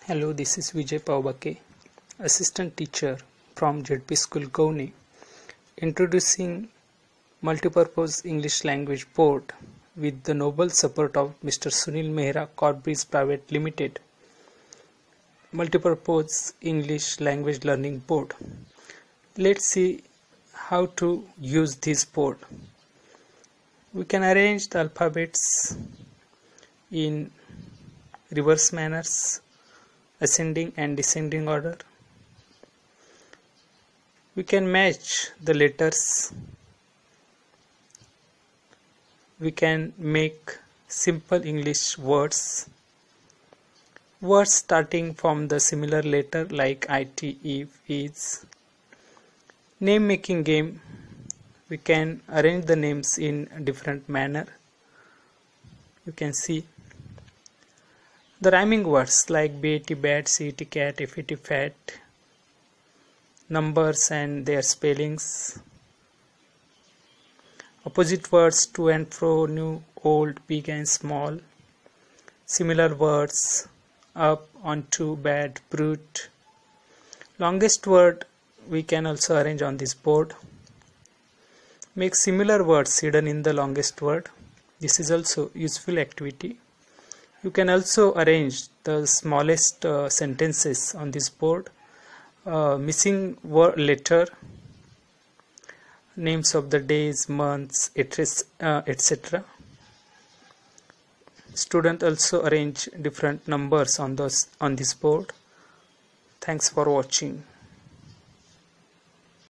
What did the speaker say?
Hello, this is Vijay Paubake, assistant teacher from ZP School Gaune, introducing Multipurpose English Language Board with the noble support of Mr. Sunil Mehra Corporates Private Limited. Multipurpose English Language Learning Board. Let's see how to use this board. We can arrange the alphabets in reverse manners, ascending and descending order. We can match the letters. We can make simple English words starting from the similar letter like it, if, is. Name making game. We can arrange the names in a different manner. You can see the rhyming words like bat, bat, cat, cat, FET, fat, numbers and their spellings. Opposite words to and fro, new, old, big and small. Similar words up, onto, bad, brute. Longest word we can also arrange on this board. Make similar words hidden in the longest word. This is also useful activity. You can also arrange the smallest sentences on this board. Missing word letter, names of the days, months, etc. Student also arrange different numbers on this board. Thanks for watching.